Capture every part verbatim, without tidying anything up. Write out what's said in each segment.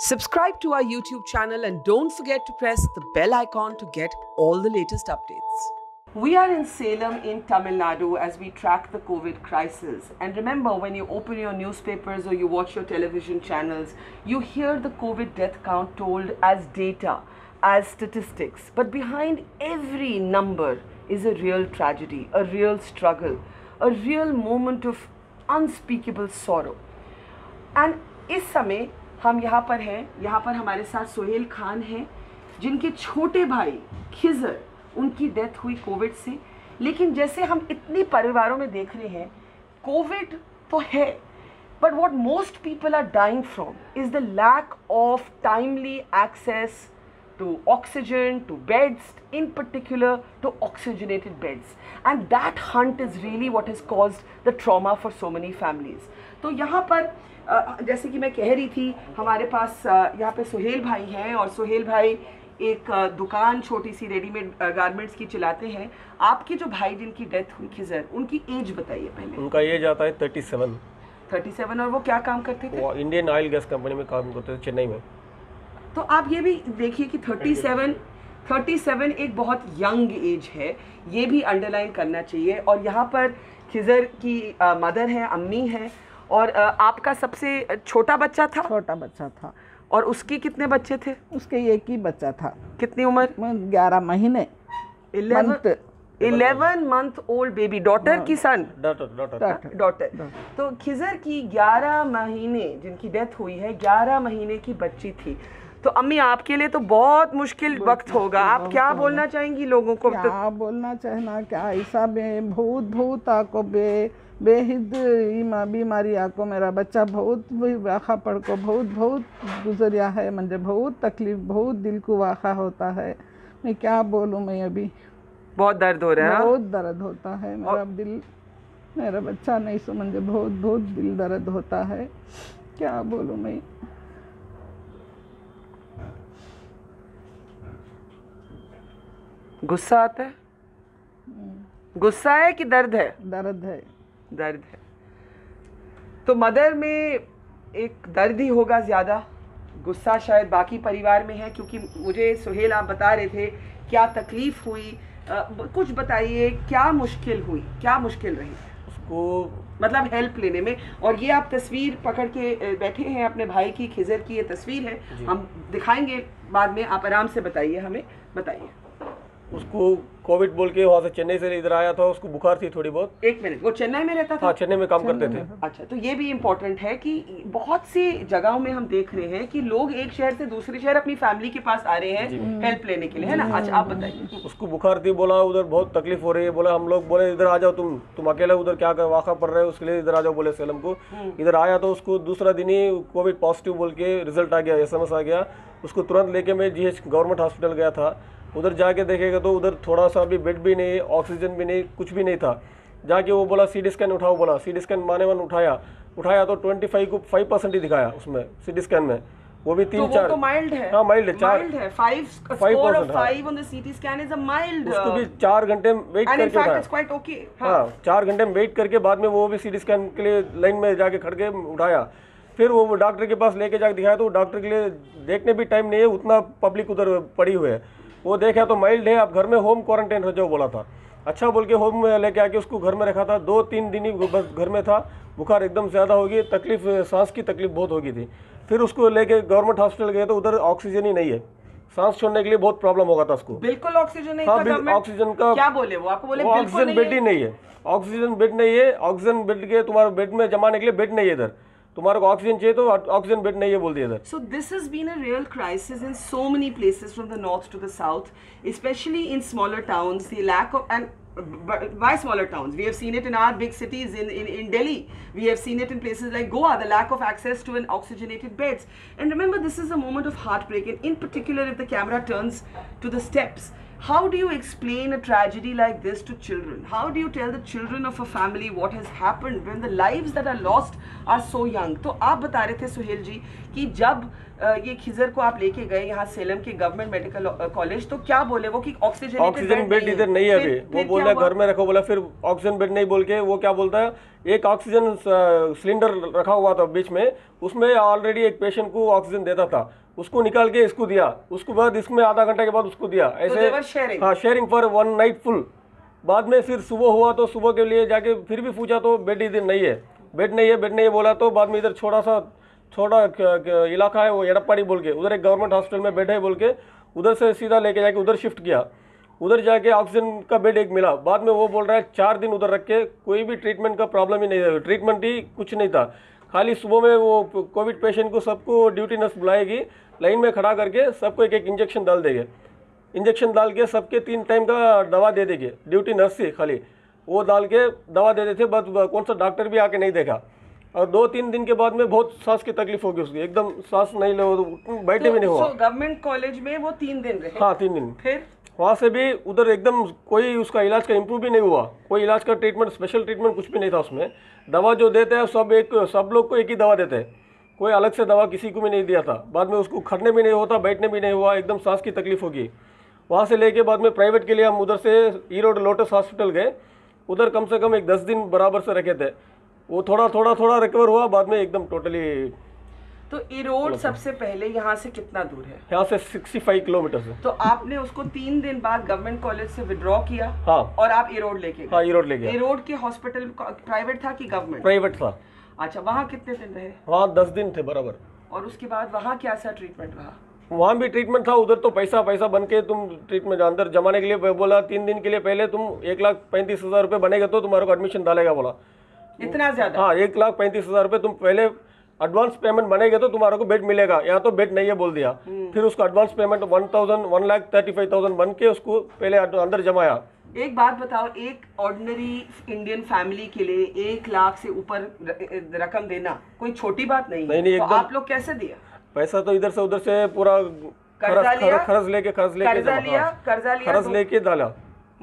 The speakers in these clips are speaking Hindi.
Subscribe to our YouTube channel and don't forget to press the bell icon to get all the latest updates. We are in Salem in Tamil Nadu as we track the COVID crisis. And remember, when you open your newspapers or you watch your television channels, you hear the COVID death count told as data, as statistics. But behind every number is a real tragedy, a real struggle, a real moment of unspeakable sorrow. And इस समय हम यहाँ पर हैं, यहाँ पर हमारे साथ सोहेल खान हैं, जिनके छोटे भाई खिजर, उनकी डेथ हुई कोविड से। लेकिन जैसे हम इतने परिवारों में देख रहे हैं, कोविड तो है, but what most people are dying from is the lack of timely access to oxygen, to beds, in particular to oxygenated beds. And that hunt is really what has caused the trauma for so many families. तो यहाँ पर जैसे कि मैं कह रही थी, हमारे पास यहाँ पे सोहेल भाई हैं और सोहेल भाई एक दुकान छोटी सी रेडीमेड गारमेंट्स की चलाते हैं। आपके जो भाई जिनकी डेथ हुई खिजर, उनकी एज बताइए पहले। उनका एज आता है थर्टी सेवन। Thirty seven. और वो क्या काम करते थे? वो इंडियन ऑयल गैस कंपनी में काम करते थे, चेन्नई में। तो आप ये भी देखिए कि थर्टी सेवन थर्टी सेवन एक बहुत यंग एज है, ये भी अंडरलाइन करना चाहिए। और यहाँ पर खिजर की मदर हैं, अम्मी हैं, और आपका सबसे छोटा बच्चा था? छोटा बच्चा था। और उसके कितने बच्चे थे? उसके एक ही बच्चा था। कितनी उम्र? ग्यारह महीने। Eleven month old baby. Daughter की सन? Daughter daughter. तो खिजर की ग्यारह महीने जिनकी डेथ हुई है, ग्यारह महीने की बच्ची थी। तो अम्मी, आपके लिए तो बहुत मुश्किल वक्त होगा। आप क्या बोलना चाहेंगी लोगों को? क्या बोलना चाहना, क्या ऐसा बे भूत भूत आको बे बेहिद बीमारी आको मेरा बच्चा बहुत वाखा पड़ को बहुत बहुत गुजरिया है। मुझे बहुत तकलीफ, बहुत दिल को वाखा होता है। मैं क्या बोलूँ, मैं अभी बहुत दर्द हो रहा है। बहुत दर्द होता है मेरा दिल, मेरा बच्चा नहीं सो, मुझे बहुत बहुत दिल दर्द होता है। क्या बोलूँ मैं। गुस्सा आता है? गुस्सा है कि दर्द है? दर्द है। दर्द है। तो मदर में एक दर्द ही होगा ज़्यादा, गुस्सा शायद बाकी परिवार में है। क्योंकि मुझे सोहेल आप बता रहे थे क्या तकलीफ़ हुई, आ, कुछ बताइए, क्या मुश्किल हुई, क्या मुश्किल रही उसको, मतलब हेल्प लेने में। और ये आप तस्वीर पकड़ के बैठे हैं अपने भाई की, खिजर की ये तस्वीर है, हम दिखाएंगे बाद में, आप आराम से बताइए, हमें बताइए। उसको कोविड बोल के वहाँ से चेन्नई से इधर आया था, उसको बुखार थी थोड़ी बहुत। एक मिनट, वो चेन्नई में रहता था? हाँ, चेन्नई में काम करते थे। अच्छा, तो ये भी इम्पोर्टेंट है कि बहुत सी जगहों में हम देख रहे हैं कि लोग एक शहर से दूसरे शहर अपनी फैमिली के पास आ रहे हैं हेल्प लेने के लिए, है ना? अच्छा, आप बताइए। उसको बुखार थी, बोला उधर बहुत तकलीफ हो रही है। बोला हम लोग बोले इधर आ जाओ, तुम तुम अकेले उधर क्या कर वाक़ा पड़ रहे हो, उसके लिए इधर आ जाओ बोले सेलम को। इधर आया तो उसको दूसरा दिन ही कोविड पॉजिटिव बोल के रिजल्ट आ गया, एस एम एस आ गया। उसको तुरंत लेके मैं जी एच गवर्नमेंट हॉस्पिटल गया था। उधर जाके देखेगा तो उधर थोड़ा सा भी बेड भी नहीं, ऑक्सीजन भी नहीं, कुछ भी नहीं था। जाके वो बोला सी डी स्कैन उठाओ, बोला सी डी स्कैन माने मन उठाया उठाया तो ट्वेंटी फाइव को फाइव परसेंट ही दिखाया उसमें सी डी स्कैन में। वो भी तीन तो चार वो तो माइल्ड है। हाँ, माइल्ड है। चार है five score of five on the CT scan is a mild. उसको भी चार घंटे वेट करके उठाया। Quite okay. हाँ, चार घंटे में वेट करके बाद में वो भी सी डी स्कैन के लिए लाइन में जाके खड़ के उठाया। फिर वो डॉक्टर के पास लेके जाके दिखाया तो डॉक्टर के लिए देखने भी टाइम नहीं है, उतना पब्लिक उधर पड़ी हुई है। वो देखा तो माइल्ड है, आप घर में होम क्वारंटाइन हो जाओ बोला था। अच्छा बोल के होम में लेके आके उसको घर में रखा था। दो तीन दिन ही बस घर में था, बुखार एकदम ज़्यादा हो गई, तकलीफ, सांस की तकलीफ बहुत हो गई थी। फिर उसको लेके गवर्नमेंट हॉस्पिटल गए तो उधर ऑक्सीजन ही नहीं है, सांस छोड़ने के लिए बहुत प्रॉब्लम होगा था उसको। बिल्कुल ऑक्सीजन नहीं था। हाँ, ऑक्सीजन का क्या बोले वो? आपको बोले ऑक्सीजन बेड ही नहीं है, ऑक्सीजन बेड नहीं है। ऑक्सीजन बेड के तुम्हारे बेड में जमाने के लिए बेड नहीं है, इधर तुम्हारे को ऑक्सीजन चाहिए तो ऑक्सीजन बेड नहीं है बोल दिया इधर। So this has been a real crisis in so many places from the north to the south, especially in smaller towns. The lack of, and why smaller towns? We have seen it in our big cities, in, in, in Delhi. We have seen it in places like Goa, the lack of access to an oxygenated beds. And remember, this is a moment of heartbreak, and in particular if the camera turns to the steps. How do you explain a tragedy like this to children? How do you tell the children of a family what has happened when the lives that are lost are so young? तो आप बता रहे थे सुहेल जी कि जब ये खिजर को आप लेके गए यहाँ सेलम के गवर्नमेंट मेडिकल कॉलेज, तो क्या बोले वो कि ऑक्सीजन ऑक्सीजन बेड इधर नहीं है अभी, वो बोल रहा है घर में रखो, बोला फिर ऑक्सीजन बेड नहीं बोल के वो क्या बोलता है, एक ऑक्सीजन सिलेंडर रखा हुआ था बीच में, उसमें ऑलरेडी एक पेशेंट को ऑक्सीजन देता था, उसको निकाल के इसको दिया, उसके बाद इसमें आधा घंटे के बाद उसको दिया, ऐसे हाँ sharing for one night full. बाद में फिर सुबह हुआ तो सुबह के लिए जाके फिर भी पूछा तो बेड इधर नहीं है, बेड नहीं है, बेड नहीं है बोला, तो बाद में इधर छोटा सा छोटा इलाका है वो एड़प्पाड़ी बोल के, उधर एक गवर्नमेंट हॉस्पिटल में बेड है बोल के उधर से सीधा लेके जाके उधर शिफ्ट किया, उधर जाके ऑक्सीजन का बेड एक मिला। बाद में वो बोल रहा है चार दिन उधर रख के कोई भी ट्रीटमेंट का प्रॉब्लम ही नहीं है, ट्रीटमेंट ही कुछ नहीं था, खाली सुबह में वो कोविड पेशेंट को सबको ड्यूटी नर्स बुलाएगी, लाइन में खड़ा करके सबको एक एक इंजेक्शन डाल देंगे, इंजेक्शन डाल के सबके तीन टाइम का दवा दे देंगे, ड्यूटी नर्स से खाली वो डाल के दवा दे देते, बस कौन सा डॉक्टर भी आके नहीं देखा। और दो तीन दिन के बाद में बहुत सांस की तकलीफ होगी उसकी, एकदम सांस नहीं लो, बैठे तो, भी नहीं हुआ। गवर्नमेंट कॉलेज में वो तीन दिन रहे? हाँ तीन दिन। फिर वहाँ से भी उधर एकदम कोई उसका इलाज का इम्प्रूव भी नहीं हुआ, कोई इलाज का ट्रीटमेंट स्पेशल ट्रीटमेंट कुछ भी नहीं था उसमें। दवा जो देते हैं सब एक सब लोग को एक ही दवा देते हैं, कोई अलग से दवा किसी को भी नहीं दिया था। बाद में उसको खड़ने भी नहीं होता, बैठने भी नहीं हुआ, एकदम सांस की तकलीफ होगी। वहाँ से लेके बाद में प्राइवेट के लिए हम उधर से ई रोड लोटस हॉस्पिटल गए, उधर कम से कम एक दस दिन बराबर से रखे थे, वो थोड़ा थोड़ा थोड़ा रिकवर हुआ, बाद में एकदम टोटली। तो इरोड सबसे पहले यहाँ से कितना दूर है? यहाँ से पैंसठ किलोमीटर है। तो आपने उसको तीन दिन बाद गवर्नमेंट कॉलेज से विड्रॉ किया? हाँ। और आप इरोड लेके गए? हाँ इरोड ले गए। इरोड के हॉस्पिटल प्राइवेट था कि गवर्नमेंट? प्राइवेट था। अच्छा, वहाँ कितने दिन रहे? वहाँ दस दिन थे बराबर। और उसके बाद वहाँ क्या सा ट्रीटमेंट रहा? वहाँ भी ट्रीटमेंट था, उधर तो पैसा पैसा बन के तुम ट्रीटमेंट अंदर जमाने के लिए बोला, तीन दिन के लिए पहले तुम एक लाख पैंतीस हजार रुपये बनेगा तो तुम्हारे को एडमिशन डालेगा बोला। इतना ज्यादा? हाँ, एक लाख पैंतीस हजार रुपये तुम पहले एडवांस पेमेंट बनेगा तो तुम्हारे को बेड मिलेगा, यहाँ तो बेड नहीं है बोल दिया। फिर उसको advance payment one thousand one lakh thirty five thousand बन के उसको पहले अंदर जमाया। एक बात बताओ, एक ऑर्डिनरी इंडियन फैमिली के लिए एक लाख से ऊपर रकम देना कोई छोटी बात नहीं, नहीं, नहीं, तो आप लोग कैसे दिया पैसा? तो इधर से उधर से पूरा कर्जा लिया, खर्च लेके खर्च लेके कर्जा लिया कर्जा लिया खर्च लेके डाला।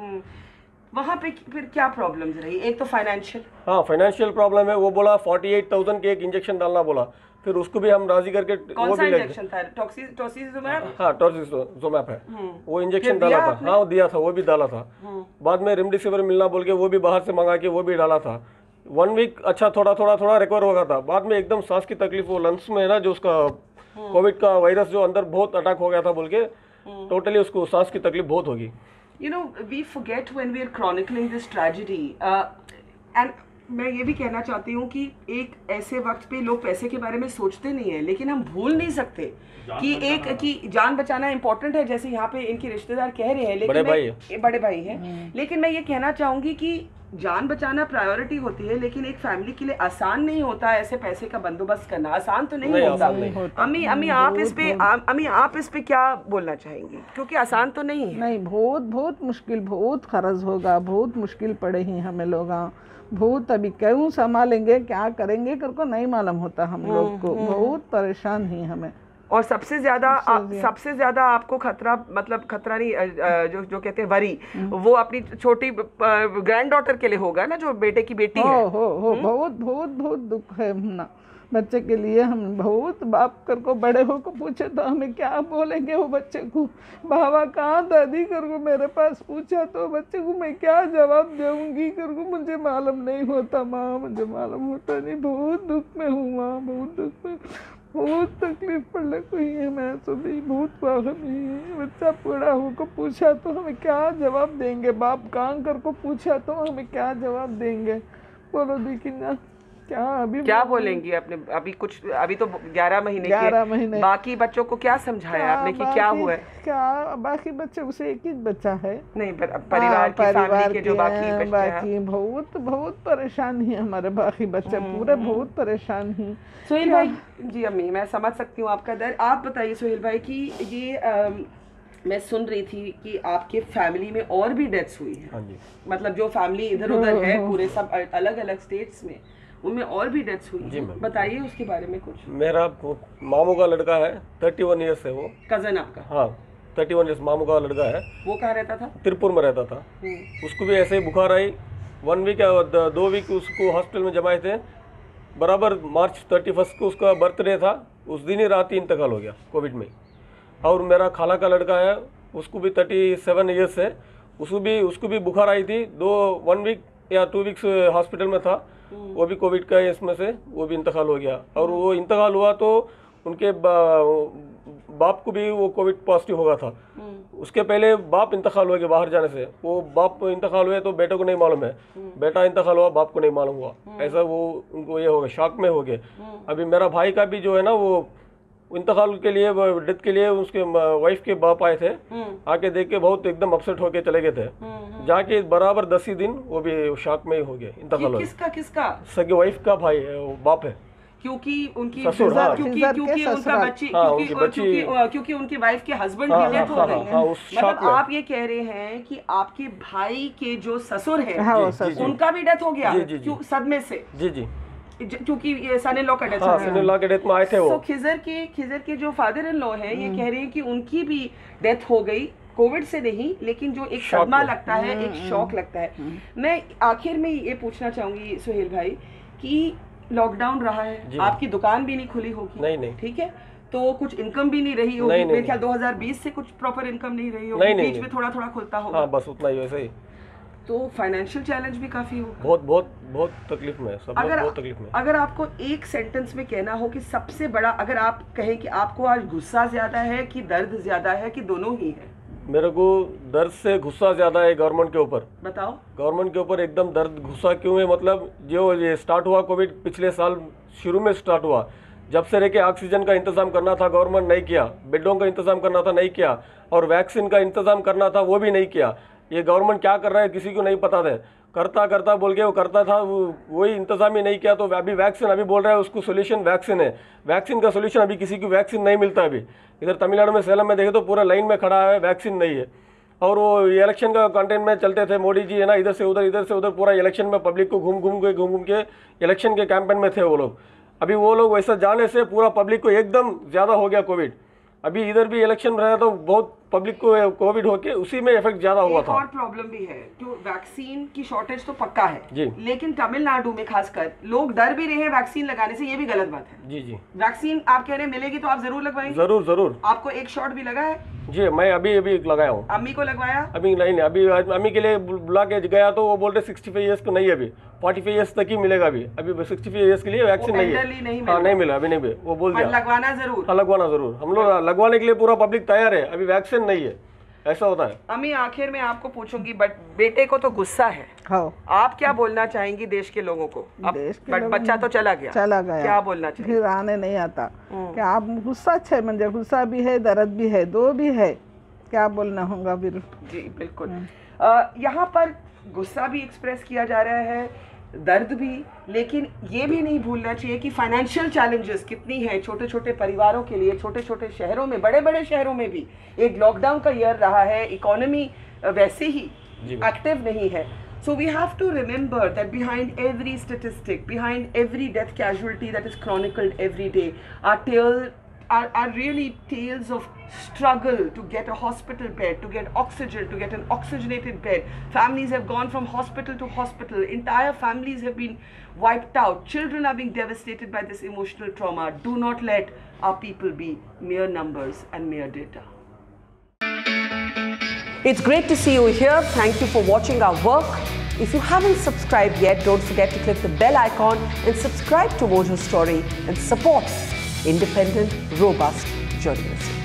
वहाँ पे फिर क्या प्रॉब्लम्स रही? एक तो फाइनेंशियल, हाँ फाइनेंशियल प्रॉब्लम है। वो बोला फोर्टी एट थाउजेंड के एक इंजेक्शन डालना बोला, फिर उसको भी हम राजी करके कौन वो सा भी इंजेक्शन था? टोसिलिजुमैब? हाँ टोसिलिजुमैब है, वो इंजेक्शन डाला था। हाँ वो दिया था, वो भी डाला था। बाद में रेमडेसिविर मिलना बोल के वो भी बाहर से मंगा के वो भी डाला था। वन वीक अच्छा थोड़ा थोड़ा थोड़ा रिकवर हो गया था। बाद में एकदम सांस की तकलीफ, वो लंग्स में है ना जो उसका कोविड का वायरस जो अंदर बहुत अटैक हो गया था बोल के, टोटली उसको सांस की तकलीफ बहुत होगी। You know, we forget when we are chronicling this tragedy. Uh, and मैं ये भी कहना चाहती हूँ कि एक ऐसे वक्त पे लोग पैसे के बारे में सोचते नहीं है, लेकिन हम भूल नहीं सकते कि एक कि जान बचाना इम्पोर्टेंट है, जैसे यहाँ पे इनके रिश्तेदार कह रहे हैं, लेकिन बड़े भाई है। बड़े भाई हैं। लेकिन मैं ये कहना चाहूँगी कि जान बचाना प्रायोरिटी होती है, लेकिन एक फैमिली के लिए आसान नहीं होता ऐसे पैसे का बंदोबस्त करना, आसान तो नहीं, नहीं होता। अम्मी अम्मी आप इस पे अम्मी आप इस पे क्या बोलना चाहेंगी? क्योंकि आसान तो नहीं है। नहीं, बहुत बहुत मुश्किल, बहुत खर्च होगा, बहुत मुश्किल पड़े ही हमें लोग, बहुत अभी क्यों संभालेंगे, क्या करेंगे कर को नहीं मालूम होता हम लोग को, बहुत परेशान ही हमें। और सबसे ज्यादा सबसे ज्यादा आपको खतरा, मतलब खतरा नहीं, जो जो कहते हैं वरी, वो अपनी छोटी ग्रैंड डॉटर के लिए होगा ना, जो बेटे की बेटी हो, है। हो, हो, बहुत बहुत बहुत दुख है ना बच्चे के लिए। हम बहुत बाप कर को बड़े हो को पूछे तो हमें क्या बोलेंगे वो बच्चे को, बाबा कहाँ दादी कर को मेरे पास पूछा तो बच्चे को मैं क्या जवाब दूंगी कर को मुझे मालूम नहीं होता माँ, मुझे मालूम होता नहीं। बहुत दुख में हूँ माँ, बहुत दुख में, बहुत तकलीफ पड़ रही है। मैं तो भी बहुत प्रॉब्लम है। बच्चा बूढ़ा हो को पूछा तो हमें क्या जवाब देंगे, बाप कहाँ कर को पूछा तो हमें क्या जवाब देंगे, बोलो देखी ना क्या अभी क्या बोलेंगी अपने? अभी कुछ अभी तो ग्यारह महीने ग्यारह महीने बाकी बच्चों को क्या समझाया आपने कि क्या हुआ है? क्या बाकी बच्चे, उसे एक ही बच्चा है नहीं, परिवार की फैमिली के जो बाकी बच्चे बाकी बहुत बहुत परेशान ही हमारे बाकी बच्चे, पूरे बहुत परेशान ही। सोहेल भाई जी, अम्मी मैं समझ सकती हूँ आपका दर्द। आप बताइए सोहेल भाई कि ये आ, मैं सुन रही थी कि आपके फैमिली में और भी डेथ्स हुई है, मतलब जो फैमिली इधर उधर है पूरे सब अलग अलग स्टेट्स में, उनमें और भी डेथ्स हुई। बताइए उसके बारे में कुछ। मेरा मामू का लड़का है, थर्टी वन ईयर्स है वो, कजन आपका? हाँ, थर्टी वन ईयर्स मामू का लड़का है। वो कहाँ रहता था? तिरपुर में रहता था। उसको भी ऐसे ही बुखार आई, वन वीक या दो वीक उसको हॉस्पिटल में जमाए थे। बराबर मार्च थर्टी फर्स्ट को उसका बर्थडे था, उस दिन ही रात ही इंतकाल हो गया कोविड में। और मेरा खाला का लड़का है, उसको भी थर्टी सेवन ईयर्स है, उसको भी उसको भी बुखार आई थी, दो वन वीक या टू वीक्स हॉस्पिटल में था, वो भी कोविड का इसमें से वो भी इंतकाल हो गया। और वो इंतकाल हुआ तो उनके बा, बाप को भी वो कोविड पॉजिटिव होगा था। उसके पहले बाप इंतकाल हो गया बाहर जाने से, वो बाप इंतकाल हुए तो बेटे को नहीं मालूम है, बेटा इंतकाल हुआ बाप को नहीं मालूम हुआ, ऐसा वो उनको ये हो गया, शॉक में हो गए। अभी मेरा भाई का भी जो है ना वो इंतकाल के लिए डेथ के लिए उसके वाइफ के बाप आए थे, आके देख के बहुत एकदम अपसेट होके चले गए थे। जाके बराबर दस ही दिन वो भी शॉक में ही हो गया, इंतकाल हो गया। किसका किसका? सगे वाइफ का भाई है, वो बाप है, क्योंकि उनकी ससुर, हाँ। क्योंकि क्योंकि उनका बच्ची हाँ, क्योंकि बच्ची, क्योंकि क्योंकि उनकी वाइफ के हस्बैंड हाँ, की डेथ हाँ, हो गई। हाँ, उस मतलब में। आप ये कह रहे हैं कि आपके भाई के जो ससुर है, हाँ, वो जी, जी, उनका भी डेथ हो गया जी, जी, जी। क्यों? सदमे से? जी जी, क्योंकि ये सन इन लॉ का डेथ हाँ, हो गया। सन इन लॉ के डेथ में आए थे वो। तो खिजर के खिजर के जो फादर इन लॉ है, ये कह रहे हैं कि उनकी भी डेथ हो गई, कोविड से नहीं, लेकिन जो एक सदमा लगता है, एक शॉक लगता है। मैं आखिर में ये पूछना चाहूंगी सुहेल भाई कि लॉकडाउन रहा है, आपकी दुकान भी नहीं खुली होगी, नहीं नहीं, ठीक है, तो कुछ इनकम भी नहीं रही होगी, मेरे ख्याल दो हज़ार बीस से कुछ प्रॉपर इनकम नहीं रही होगी, बीच में थोड़ा थोड़ा खुलता होगा। हाँ, बस उतना ही, वैसे ही। तो फाइनेंशियल चैलेंज भी काफी होगा। बहुत बहुत बहुत तकलीफ में है सब लोग, अगर बहुत तकलीफ में। अगर आपको एक सेंटेंस में कहना हो कि सबसे बड़ा, अगर आप कहें कि आपको आज गुस्सा ज्यादा है कि दर्द ज्यादा है कि दोनों ही है? मेरे को दर्द से गुस्सा ज्यादा है गवर्नमेंट के ऊपर। बताओ। गवर्नमेंट के ऊपर एकदम दर्द गुस्सा क्यों है, मतलब जो ये स्टार्ट हुआ कोविड पिछले साल शुरू में स्टार्ट हुआ, जब से रह के ऑक्सीजन का इंतजाम करना था गवर्नमेंट नहीं किया, बेडों का इंतजाम करना था नहीं किया, और वैक्सीन का इंतजाम करना था वो भी नहीं किया। ये गवर्नमेंट क्या कर रहा है किसी को नहीं पता था, करता करता बोल के वो करता था, वो वही इंतजाम ही नहीं किया। तो अभी वैक्सीन अभी बोल रहा है उसको सोल्यूशन वैक्सीन है, वैक्सीन का सोल्यूशन अभी किसी को वैक्सीन नहीं मिलता। अभी इधर तमिलनाडु में सेलम में देखे तो पूरा लाइन में खड़ा है, वैक्सीन नहीं है। और वो इलेक्शन का कंटेंट में चलते थे मोदी जी है ना, इधर से उधर इधर से उधर पूरा इलेक्शन में पब्लिक को घूम घूम के घूम घूम के इलेक्शन के कैंपेन में थे वो लोग। अभी वो लोग वैसा जाने से पूरा पब्लिक को एकदम ज़्यादा हो गया कोविड। अभी इधर भी इलेक्शन रहा तो बहुत पब्लिक को कोविड होके उसी में इफेक्ट ज्यादा हुआ था। और प्रॉब्लम भी है, जो वैक्सीन की शॉर्टेज तो पक्का है जी, लेकिन तमिलनाडु में खासकर लोग डर भी रहे हैं वैक्सीन लगाने से, ये भी गलत बात है। जी जी, वैक्सीन आप कह रहे हैं मिलेगी तो आप जरूर लगवाएंगे? जरूर जरूर। आपको एक शॉट भी लगा है? जी, मैं अभी अभी लगाया हूँ। अम्मी को लगवाया? अभी नहीं नहीं, अभी अम्मी के लिए बुला के गया तो वो बोलते सिक्सटी फाइव ईयर्स को नहीं है, अभी फोर्टी फाइव ईयर्स तक ही मिलेगा। अभी अभी सिक्सटी फाइव ईयर्स के लिए वैक्सीन नहीं है। हाँ, नहीं मिला अभी, नहीं, वो बोल दिया लगवाना जरूर। हाँ, लगवाना जरूर। हम लोग लगवाने के लिए पूरा पब्लिक तैयार है, अभी वैक्सीन नहीं है, ऐसा होता है। अम्मी आखिर में आपको पूछूंगी, बट बेटे को तो गुस्सा है, हाँ, आप क्या बोलना चाहेंगी देश के लोगों को? अब देश के बट लोगों बच्चा तो चला गया, चला गया, क्या बोलना चाहिए? फिर आने नहीं आता। क्या आप गुस्सा है, म्हणजे गुस्सा भी है, दर्द भी है, दो भी है, क्या बोलना होगा फिर? जी बिल्कुल। यहाँ पर गुस्सा भी एक्सप्रेस किया जा रहा है, दर्द भी, लेकिन ये भी नहीं भूलना चाहिए कि फाइनेंशियल चैलेंजेस कितनी है छोटे छोटे परिवारों के लिए, छोटे छोटे शहरों में, बड़े बड़े शहरों में भी। एक लॉकडाउन का ईयर रहा है, इकोनॉमी वैसे ही एक्टिव नहीं है। So we have to remember that behind every statistic, behind every death casualty that is chronicled every day, are tale Are, are really tales of struggle to get a hospital bed, to get oxygen, to get an oxygenated bed. Families have gone from hospital to hospital. Entire families have been wiped out. Children are being devastated by this emotional trauma. Do not let our people be mere numbers and mere data. It's great to see you here. Thank you for watching our work. If you haven't subscribed yet, don't forget to click the bell icon and subscribe to Mojo Story and support independent, robust journalism.